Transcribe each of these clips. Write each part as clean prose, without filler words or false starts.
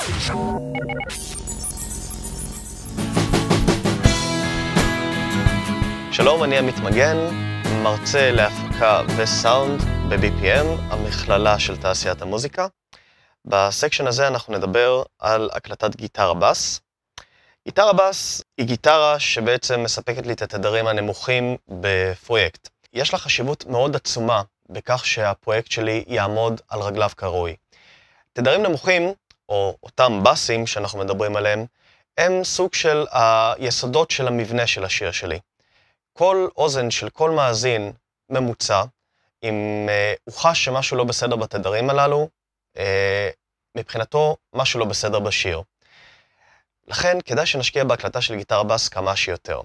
שלום, אני עמית מגן, מרצה להפקה וסאונד ב-BPM, המכללה של תעשיית המוזיקה. בסקשן הזה אנחנו נדבר על הקלטת גיטרה בס. גיטרה בס היא גיטרה שבעצם מספקת לי את התדרים הנמוכים בפרויקט. יש לה חשיבות מאוד עצומה בכך שהפרויקט שלי יעמוד על רגליו כראוי. תדרים נמוכים, או אותם בסים שאנחנו מדברים עליהם, הם סוג של היסודות של המבנה של השיר שלי. כל אוזן של כל מאזין ממוצע, אם הוא חש שמשהו לא בסדר בתדרים הללו, מבחינתו משהו לא בסדר בשיר. לכן כדאי שנשקיע בהקלטה של גיטרה בס כמה שיותר.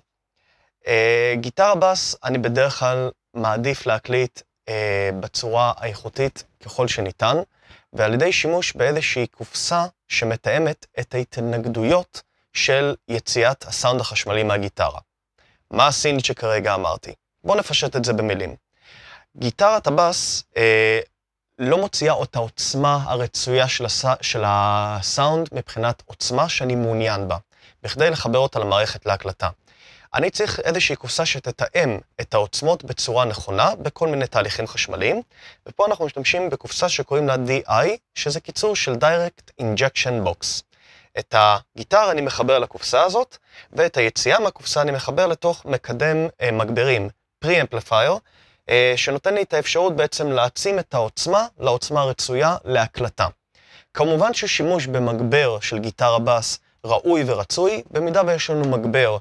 גיטרה בס אני בדרך כלל מעדיף להקליט בצורה האיכותית ככל שניתן, ועל ידי שימוש באיזושהי קופסה שמתאמת את ההתנגדויות של יציאת הסאונד החשמלי מהגיטרה. מה הסינית שכרגע אמרתי? בואו נפשט את זה במילים. גיטרת הבס לא מוציאה את העוצמה הרצויה של הסאונד מבחינת עוצמה שאני מעוניין בה, בכדי לחבר אותה למערכת להקלטה. אני צריך איזושהי קופסה שתתאם את העוצמות בצורה נכונה בכל מיני תהליכים חשמליים, ופה אנחנו משתמשים בקופסה שקוראים לה DI, שזה קיצור של Direct Injection Box. את הגיטרה אני מחבר לקופסה הזאת, ואת היציאה מהקופסה אני מחבר לתוך מקדם מגברים, Pre-Amplifier, שנותן לי את האפשרות בעצם להעצים את העוצמה לעוצמה הרצויה להקלטה. כמובן ששימוש במגבר של גיטרה בס ראוי ורצוי, במידה ויש לנו מגבר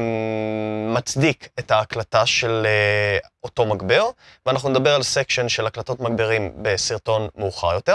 שמצדיק את ההקלטה של אותו מגבר, ואנחנו נדבר על סקשן של הקלטות מגברים בסרטון מאוחר יותר.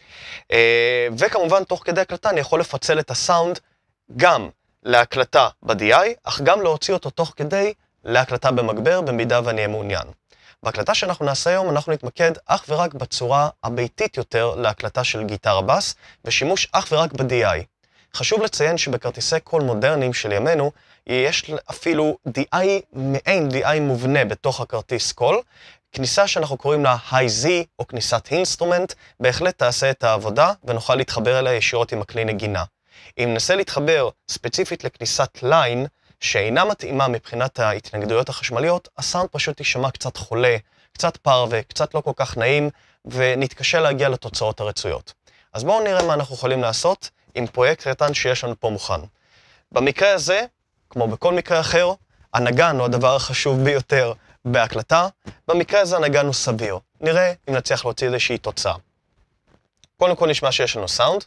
וכמובן תוך כדי הקלטה אני יכול לפצל את הסאונד גם להקלטה ב-DI, אך גם להוציא אותו תוך כדי להקלטה במגבר במידה ואני אהיה מעוניין. בהקלטה שאנחנו נעשה היום אנחנו נתמקד אך ורק בצורה הביתית יותר להקלטה של גיטרה בס, ושימוש אך ורק ב-DI. חשוב לציין שבכרטיסי קול מודרניים של ימינו יש אפילו מעין DI מובנה בתוך הכרטיס קול, כניסה שאנחנו קוראים לה High-Z או כניסת אינסטרומנט, בהחלט תעשה את העבודה ונוכל להתחבר אליה ישירות עם הכלי נגינה. אם ננסה להתחבר ספציפית לכניסת ליין, שאינה מתאימה מבחינת ההתנגדויות החשמליות, הסאונד פשוט יישמע קצת חולה, קצת פרווה, קצת לא כל כך נעים, ונתקשה להגיע לתוצאות הרצויות. אז בואו נראה מה אנחנו יכולים לעשות עם פרויקט קטן שיש לנו פה מוכן. במקרה הזה, כמו בכל מקרה אחר, הנגן הוא הדבר החשוב ביותר בהקלטה. במקרה הזה הנגן הוא סביר. נראה אם נצליח להוציא איזושהי תוצאה. קודם כל נשמע שיש לנו סאונד.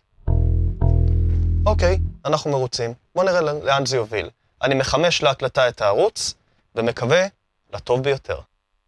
אוקיי, אנחנו מרוצים. בואו נראה לאן זה יוביל. אני מחמש להקלטה את הערוץ, ומקווה לטוב ביותר.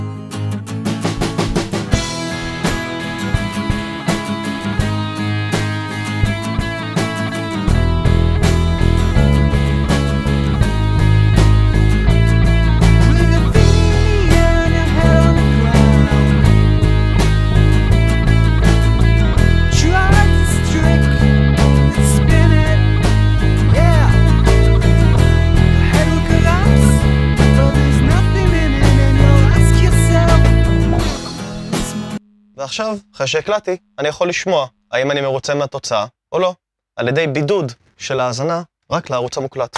ועכשיו, אחרי שהקלטתי, אני יכול לשמוע האם אני מרוצה מהתוצאה או לא, על ידי בידוד של ההאזנה רק לערוץ המוקלט.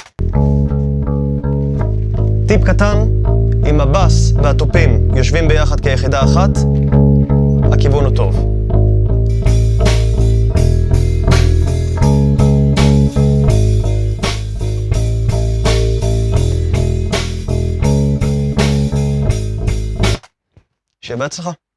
טיפ קטן, אם הבס והטופים יושבים ביחד כיחידה אחת, הכיוון הוא טוב. שיהיה בהצלחה.